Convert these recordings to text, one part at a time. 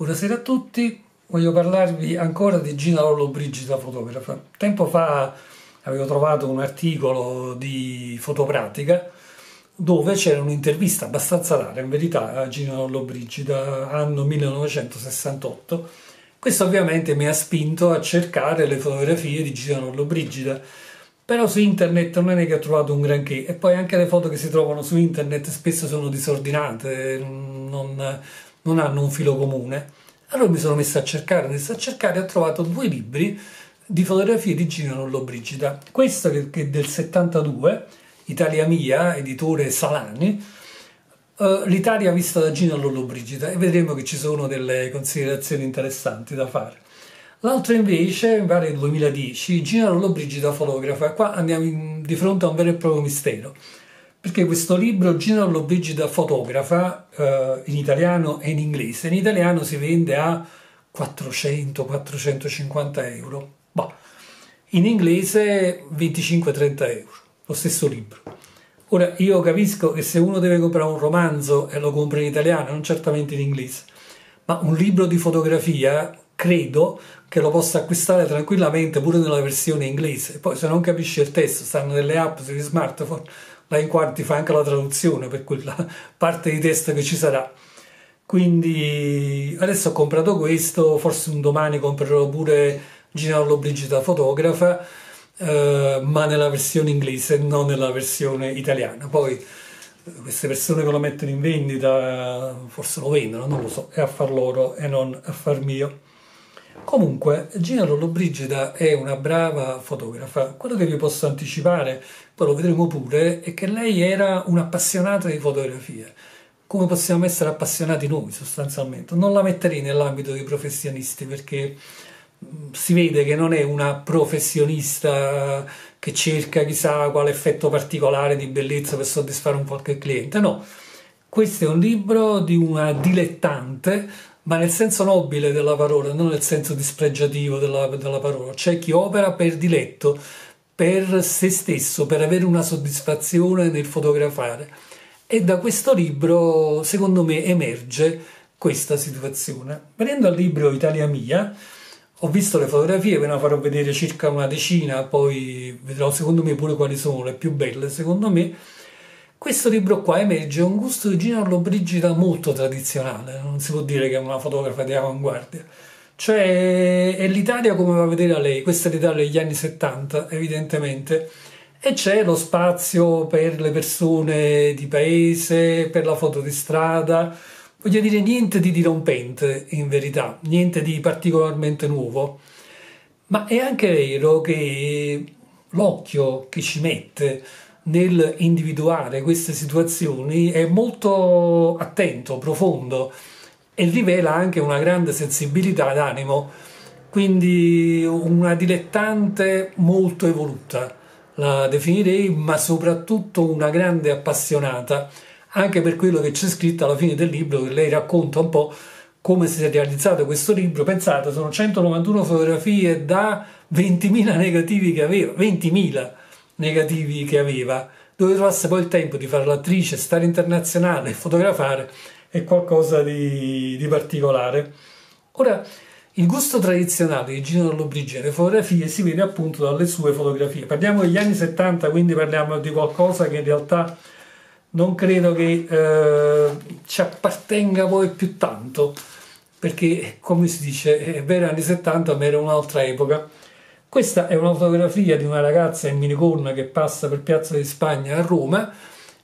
Buonasera a tutti, voglio parlarvi ancora di Gina Lollobrigida, fotografa. Tempo fa avevo trovato un articolo di Fotopratica dove c'era un'intervista abbastanza rara, in verità, a Gina Lollobrigida, anno 1968. Questo ovviamente mi ha spinto a cercare le fotografie di Gina Lollobrigida, però su internet non è che ho trovato un granché, e poi anche le foto che si trovano su internet spesso sono disordinate, non hanno un filo comune. Allora mi sono messo a cercare e ho trovato due libri di fotografie di Gina Lollobrigida. Questo che è del 72, Italia Mia, editore Salani, l'Italia vista da Gina Lollobrigida, e vedremo che ci sono delle considerazioni interessanti da fare. L'altro invece, mi pare 2010, Gina Lollobrigida, fotografa. Qua andiamo di fronte a un vero e proprio mistero, perché questo libro, Gina Lollobrigida, fotografa, in italiano e in inglese, in italiano si vende a 400-450 euro, bah. In inglese 25-30 euro, lo stesso libro. Ora, io capisco che se uno deve comprare un romanzo e lo compra in italiano, non certamente in inglese, ma un libro di fotografia credo che lo possa acquistare tranquillamente pure nella versione inglese. Poi se non capisci il testo, stanno delle app sugli smartphone, là in quarti fa anche la traduzione per quella parte di testo che ci sarà. Quindi adesso ho comprato questo, forse un domani comprerò pure Gina Lollobrigida, fotografa, ma nella versione inglese, non nella versione italiana. Poi queste persone che lo mettono in vendita forse lo vendono, non lo so, è affar loro e non affar mio. Comunque, Gina Lollobrigida è una brava fotografa. Quello che vi posso anticipare, poi lo vedremo pure, è che lei era un'appassionata di fotografia, come possiamo essere appassionati noi sostanzialmente. Non la metterei nell'ambito dei professionisti, perché si vede che non è una professionista che cerca chissà quale effetto particolare di bellezza per soddisfare un qualche cliente. No, questo è un libro di una dilettante, ma nel senso nobile della parola, non nel senso dispregiativo della parola. C'è chi opera per diletto, per se stesso, per avere una soddisfazione nel fotografare. E da questo libro, secondo me, emerge questa situazione. Venendo al libro Italia Mia, ho visto le fotografie, ve ne farò vedere circa una decina, poi vedrò secondo me pure quali sono le più belle, secondo me. Questo libro qua emerge un gusto di Gina Lollobrigida molto tradizionale, non si può dire che è una fotografa di avanguardia. Cioè è l'Italia come va a vedere lei, questa è l'Italia degli anni 70 evidentemente, e c'è lo spazio per le persone di paese, per la foto di strada. Voglio dire, niente di dirompente in verità, niente di particolarmente nuovo, ma è anche vero che l'occhio che ci mette nel individuare queste situazioni è molto attento, profondo, e rivela anche una grande sensibilità d'animo, quindi una dilettante molto evoluta, la definirei, ma soprattutto una grande appassionata, anche per quello che c'è scritto alla fine del libro, che lei racconta un po' come si è realizzato questo libro. Pensate, sono 191 fotografie da 20.000 negativi che aveva, 20.000 negativi che aveva, dove trovasse poi il tempo di fare l'attrice, stare internazionale e fotografare, è qualcosa di particolare. Ora, il gusto tradizionale di Gina Lollobrigida, le fotografie, si vede appunto dalle sue fotografie. Parliamo degli anni 70, quindi parliamo di qualcosa che in realtà non credo che ci appartenga poi più tanto, perché come si dice, è vero anni 70 ma era un'altra epoca. Questa è una fotografia di una ragazza in minigonna che passa per Piazza di Spagna a Roma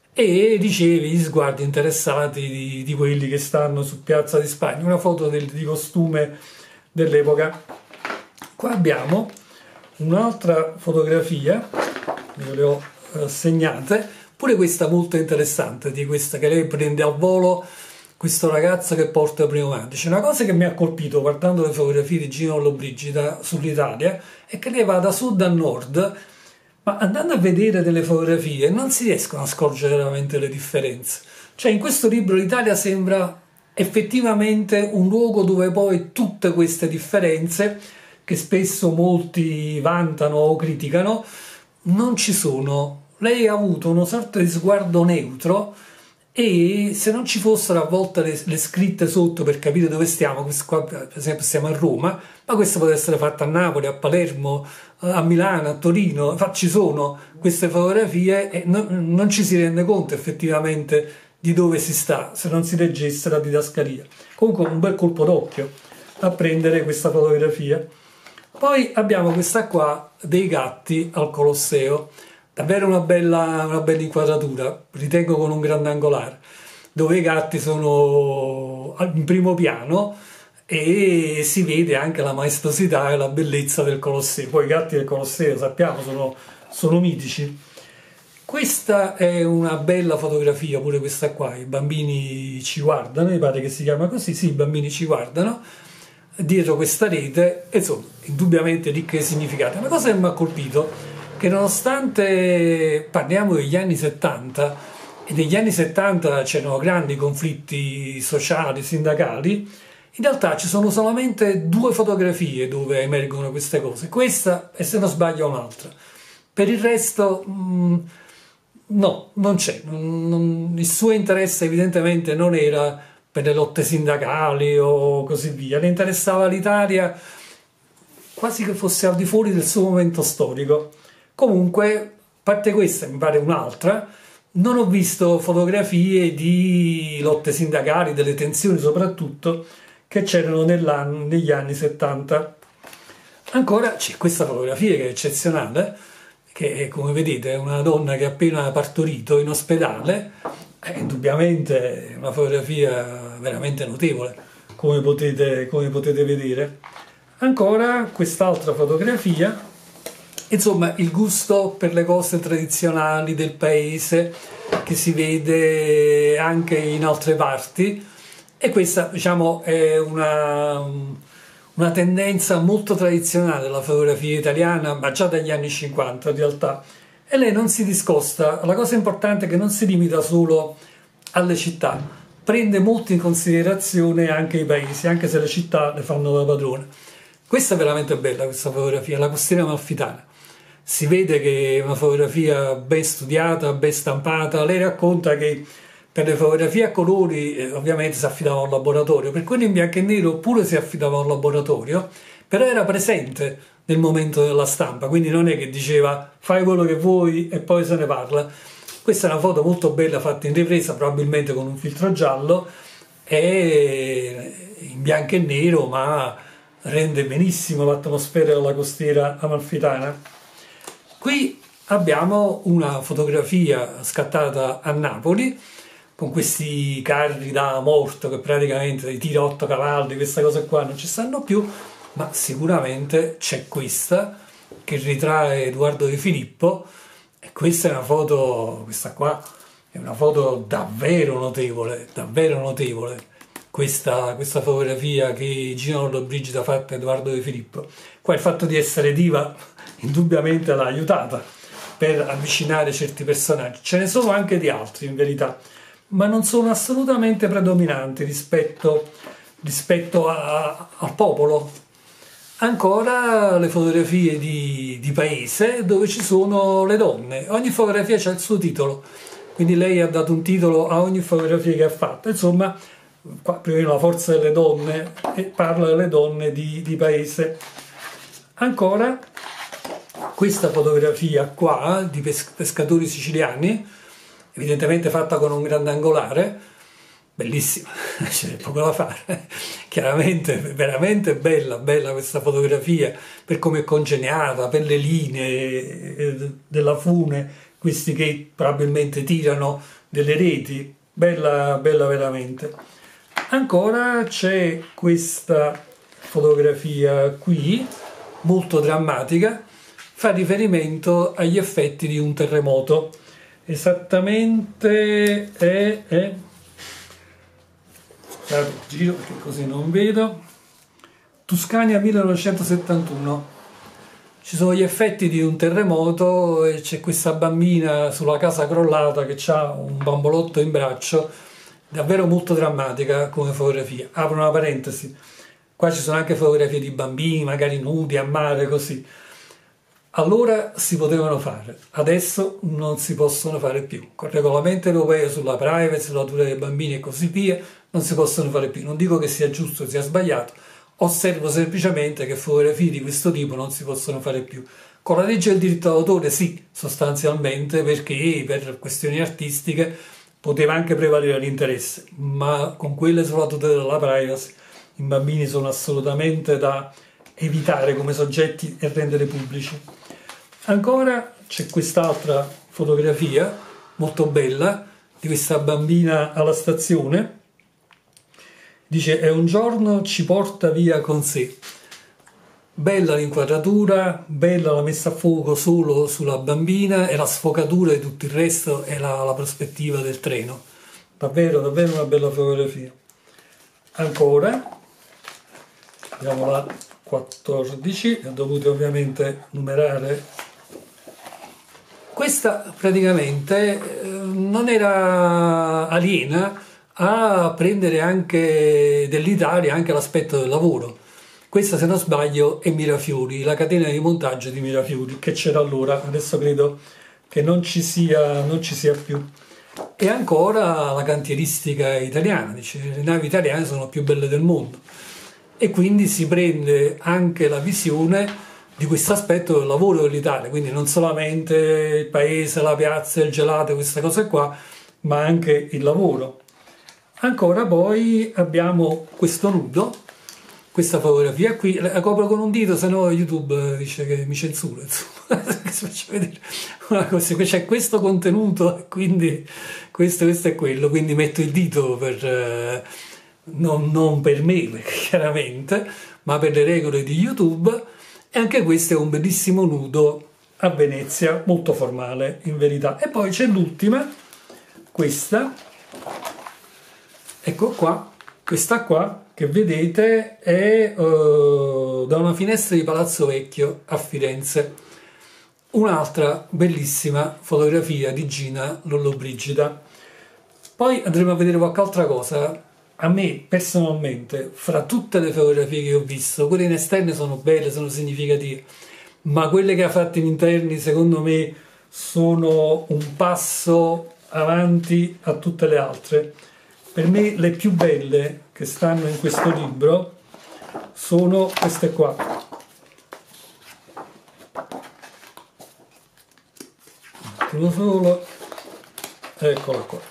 e riceve gli sguardi interessati di quelli che stanno su Piazza di Spagna, una foto di costume dell'epoca. Qua abbiamo un'altra fotografia, io le ho segnate, pure questa molto interessante, di questa che lei prende a volo questo ragazzo che porta i pneumatici. Una cosa che mi ha colpito guardando le fotografie di Gina Lollobrigida sull'Italia è che lei va da sud a nord, ma andando a vedere delle fotografie non si riescono a scorgere veramente le differenze. Cioè in questo libro l'Italia sembra effettivamente un luogo dove poi tutte queste differenze, che spesso molti vantano o criticano, non ci sono. Lei ha avuto una sorta di sguardo neutro e se non ci fossero a volte le scritte sotto per capire dove stiamo, qua per esempio stiamo a Roma, ma questo potrebbe essere fatto a Napoli, a Palermo, a Milano, a Torino, ci sono queste fotografie e non ci si rende conto effettivamente di dove si sta se non si leggesse la didascalia. Comunque un bel colpo d'occhio a prendere questa fotografia. Poi abbiamo questa qua dei gatti al Colosseo, davvero una bella inquadratura, ritengo con un grandangolare, dove i gatti sono in primo piano e si vede anche la maestosità e la bellezza del Colosseo. Poi i gatti del Colosseo, sappiamo, sono mitici. Questa è una bella fotografia, pure questa qua, i bambini ci guardano, mi pare che si chiama così, sì, i bambini ci guardano, dietro questa rete, insomma, indubbiamente ricca di significato. La cosa che mi ha colpito che nonostante parliamo degli anni 70 e negli anni 70 c'erano grandi conflitti sociali, sindacali, in realtà ci sono solamente 2 fotografie dove emergono queste cose, questa e se non sbaglio un'altra. Per il resto no, non c'è, il suo interesse evidentemente non era per le lotte sindacali o così via, le interessava l'Italia quasi che fosse al di fuori del suo momento storico. Comunque, a parte questa, mi pare un'altra, non ho visto fotografie di lotte sindacali, delle tensioni soprattutto, che c'erano negli anni 70. Ancora c'è questa fotografia che è eccezionale, che come vedete è una donna che ha appena partorito in ospedale, è indubbiamente una fotografia veramente notevole, come potete vedere. Ancora quest'altra fotografia. Insomma, il gusto per le cose tradizionali del paese che si vede anche in altre parti, e questa, diciamo, è una tendenza molto tradizionale della fotografia italiana, ma già dagli anni 50 in realtà, e lei non si discosta. La cosa importante è che non si limita solo alle città, prende molto in considerazione anche i paesi, anche se le città le fanno da padrone. Questa è veramente bella, questa fotografia, la costiera amalfitana. Si vede che è una fotografia ben studiata, ben stampata. Lei racconta che per le fotografie a colori ovviamente si affidava a un laboratorio, per quelle in bianco e nero pure si affidava a un laboratorio, però era presente nel momento della stampa, quindi non è che diceva fai quello che vuoi e poi se ne parla. Questa è una foto molto bella fatta in ripresa, probabilmente con un filtro giallo, è in bianco e nero, ma rende benissimo l'atmosfera della costiera amalfitana. Qui abbiamo una fotografia scattata a Napoli con questi carri da morto che praticamente ti tira 8 cavalli, queste cose qua non ci stanno più, ma sicuramente c'è questa che ritrae Edoardo De Filippo, e questa è una foto, questa qua è una foto davvero notevole, davvero notevole. Questa fotografia che Gino Lollobrigida ha fatto a Edoardo De Filippo. Qua il fatto di essere diva indubbiamente l'ha aiutata per avvicinare certi personaggi. Ce ne sono anche di altri in verità, ma non sono assolutamente predominanti rispetto al popolo. Ancora le fotografie di paese dove ci sono le donne. Ogni fotografia ha il suo titolo, quindi lei ha dato un titolo a ogni fotografia che ha fatto. Insomma, qua prima la forza delle donne e parla delle donne di paese. Ancora questa fotografia qua di pescatori siciliani, evidentemente fatta con un grandangolare, bellissima, c'è poco da fare. Chiaramente veramente bella questa fotografia per come è congegnata, per le linee della fune, questi che probabilmente tirano delle reti, bella veramente. Ancora c'è questa fotografia qui, molto drammatica, fa riferimento agli effetti di un terremoto. Esattamente scusate, giro perché così non vedo. Tuscania 1971. Ci sono gli effetti di un terremoto e c'è questa bambina sulla casa crollata che ha un bambolotto in braccio, davvero molto drammatica come fotografia. Apro una parentesi, qua ci sono anche fotografie di bambini, magari nudi a mare, così. Allora si potevano fare, adesso non si possono fare più. Con il regolamento europeo sulla privacy, sulla tutela dei bambini e così via, non si possono fare più. Non dico che sia giusto o sia sbagliato, osservo semplicemente che fotografie di questo tipo non si possono fare più. Con la legge del diritto d'autore sì, sostanzialmente, perché per questioni artistiche poteva anche prevalere l'interesse, ma con quelle sulla tutela della privacy i bambini sono assolutamente da evitare come soggetti e rendere pubblici. Ancora c'è quest'altra fotografia molto bella di questa bambina alla stazione. Dice: "E un giorno ci porta via con sé". Bella l'inquadratura, bella la messa a fuoco solo sulla bambina e la sfocatura di tutto il resto e la prospettiva del treno. Davvero, davvero una bella fotografia. Ancora, vediamo la 14, ho dovuto ovviamente numerare. Questa praticamente non era aliena a prendere anche dell'Italia anche l'aspetto del lavoro. Questa, se non sbaglio, è Mirafiori, la catena di montaggio di Mirafiori, che c'era allora, adesso credo che non ci sia più. E ancora la cantieristica italiana, dice, le navi italiane sono più belle del mondo. E quindi si prende anche la visione di questo aspetto del lavoro dell'Italia, quindi non solamente il paese, la piazza, il gelato, queste cose qua, ma anche il lavoro. Ancora poi abbiamo questo nudo, questa fotografia qui, la copro con un dito, se no YouTube dice che mi censura, insomma. Faccio vedere una cosa, c'è questo contenuto, quindi questo è quello, quindi metto il dito per, non per me, chiaramente, ma per le regole di YouTube. E anche questo è un bellissimo nudo a Venezia, molto formale in verità. E poi c'è l'ultima, questa, ecco qua, questa qua che vedete è da una finestra di Palazzo Vecchio a Firenze. Un'altra bellissima fotografia di Gina Lollobrigida. Poi andremo a vedere qualche altra cosa. A me personalmente, fra tutte le fotografie che ho visto, quelle in esterni sono belle, sono significative, ma quelle che ha fatto in interni secondo me sono un passo avanti a tutte le altre. Per me le più belle che stanno in questo libro sono queste qua. Un solo, eccola qua.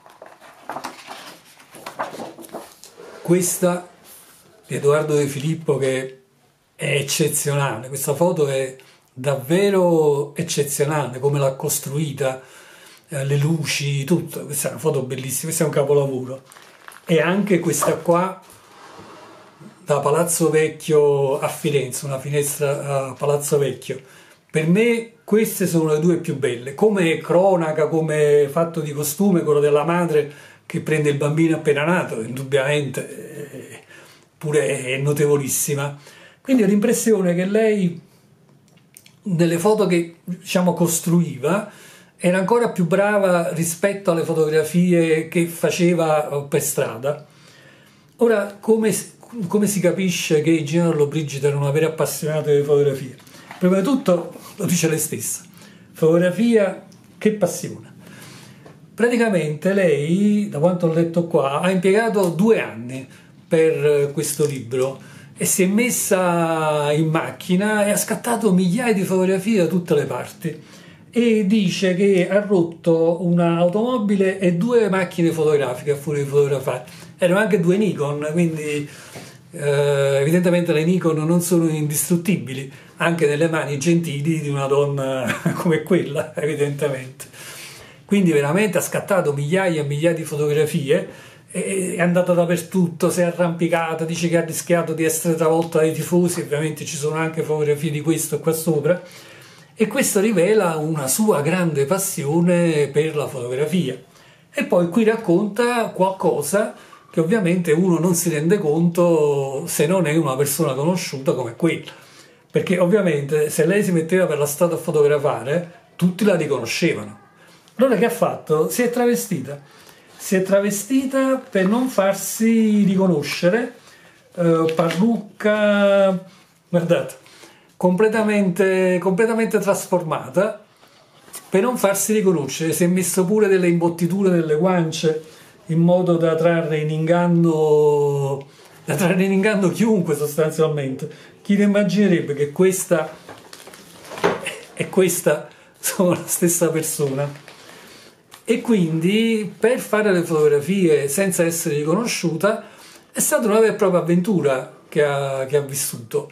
Questa di Edoardo De Filippo, che è eccezionale, questa foto è davvero eccezionale, come l'ha costruita, le luci, tutto. Questa è una foto bellissima, questo è un capolavoro. E anche questa qua da Palazzo Vecchio a Firenze, una finestra a Palazzo Vecchio. Per me queste sono le due più belle, come cronaca, come fatto di costume, quello della madre che prende il bambino appena nato, indubbiamente, pure è notevolissima. Quindi ho l'impressione che lei, nelle foto che diciamo costruiva, era ancora più brava rispetto alle fotografie che faceva per strada. Ora, come si capisce che Gina Lollobrigida era una vera appassionata di fotografia? Prima di tutto, lo dice lei stessa, fotografia, che passione. Praticamente lei, da quanto ho letto qua, ha impiegato 2 anni per questo libro e si è messa in macchina e ha scattato migliaia di fotografie da tutte le parti e dice che ha rotto un'automobile e 2 macchine fotografiche a furia di fotografare. Erano anche 2 Nikon, quindi evidentemente le Nikon non sono indistruttibili anche nelle mani gentili di una donna come quella, evidentemente. Quindi veramente ha scattato migliaia e migliaia di fotografie, è andata dappertutto, si è arrampicata, dice che ha rischiato di essere travolta dai tifosi, ovviamente ci sono anche fotografie di questo qua sopra, e questo rivela una sua grande passione per la fotografia. E poi qui racconta qualcosa che ovviamente uno non si rende conto se non è una persona conosciuta come quella, perché ovviamente se lei si metteva per la strada a fotografare tutti la riconoscevano. Allora che ha fatto? Si è travestita per non farsi riconoscere, parrucca, guardate, completamente trasformata per non farsi riconoscere. Si è messo pure delle imbottiture nelle guance in modo da trarre in inganno chiunque sostanzialmente. Chi ne immaginerebbe che questa e questa sono la stessa persona? E quindi per fare le fotografie senza essere riconosciuta è stata una vera e propria avventura che ha vissuto.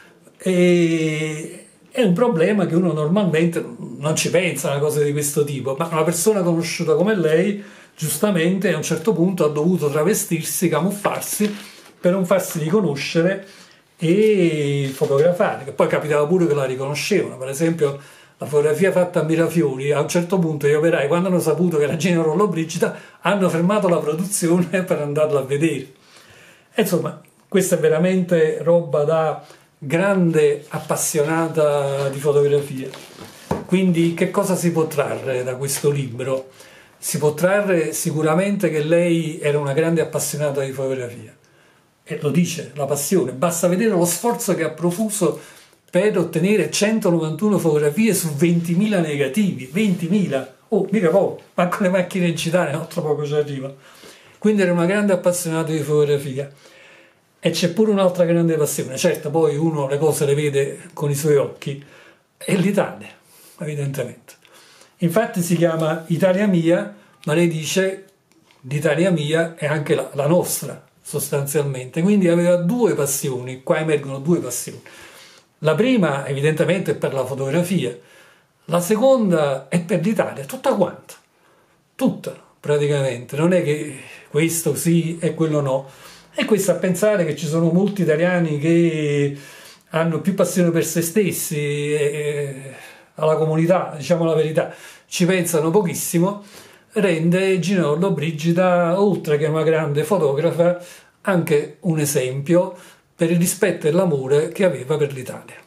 E è un problema che uno normalmente non ci pensa a una cosa di questo tipo, ma una persona conosciuta come lei giustamente a un certo punto ha dovuto travestirsi, camuffarsi per non farsi riconoscere e fotografare, che poi capitava pure che la riconoscevano. Per esempio la fotografia fatta a Mirafiori, a un certo punto gli operai, quando hanno saputo che era Gina Lollobrigida, hanno fermato la produzione per andarla a vedere. E insomma, questa è veramente roba da grande appassionata di fotografia. Quindi che cosa si può trarre da questo libro? Si può trarre sicuramente che lei era una grande appassionata di fotografia, e lo dice, la passione, basta vedere lo sforzo che ha profuso per ottenere 191 fotografie su 20.000 negativi. 20.000, oh, mica poco, ma con le macchine digitali no, tra poco ci arriva. Quindi era una grande appassionata di fotografia. E c'è pure un'altra grande passione, certo poi uno le cose le vede con i suoi occhi, è l'Italia, evidentemente. Infatti si chiama Italia Mia, ma lei dice l'Italia mia è anche la nostra, sostanzialmente. Quindi aveva due passioni, qua emergono due passioni. La prima evidentemente è per la fotografia, la seconda è per l'Italia, tutta quanta, tutta praticamente, non è che questo sì e quello no. E questo a pensare che ci sono molti italiani che hanno più passione per se stessi e alla comunità, diciamo la verità, ci pensano pochissimo, rende Gina Lollobrigida, oltre che una grande fotografa, anche un esempio per il rispetto e l'amore che aveva per l'Italia.